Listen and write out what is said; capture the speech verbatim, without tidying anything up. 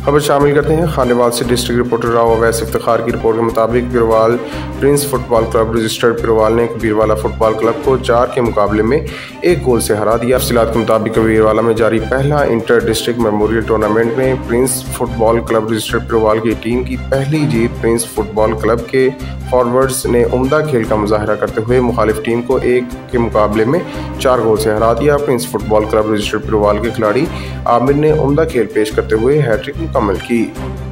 खबर शामिल करते हैं खानेवाल से। डिस्ट्रिक्ट रिपोर्टर राव अवैस इफ्तिखार की रिपोर्ट के मुताबिक Burewal prince football club registered Burewal ने बीरवाला फुटबॉल क्लब को चार के मुकाबले में एक गोल से हरा दिया। तफसीलात के मुताबिक बीरवाला में जारी पहला इंटर डिस्ट्रिक्ट मेमोरियल टूर्नामेंट में prince football club registered Burewal की टीम की पहली जीत प्रिंस फुटबॉल क्लब के फॉरवर्ड्स ने उम्दा खेल का मुजाहरा करते हुए मुखालिफ टीम को एक के मुकाबले में चार गोल से हरा दिया। Prince football club registered Burewal के खिलाड़ी आमिर ने उम्दा खेल पेश करते हुए हैट्रिक मुकम्मल की।